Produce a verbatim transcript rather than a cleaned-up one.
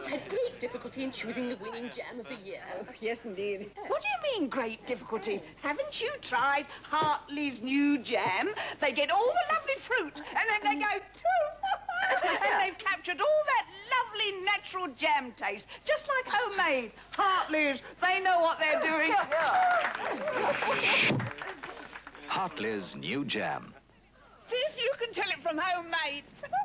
had great difficulty in choosing the winning jam of the year. Oh, yes, indeed. What do you mean, great difficulty? Haven't you tried Hartleys New Jam? They get all the lovely fruit, and then they go, and they've captured all that lovely natural jam taste, just like homemade. Hartleys, they know what they're doing. Hartleys New Jam. See if you can tell it from homemade.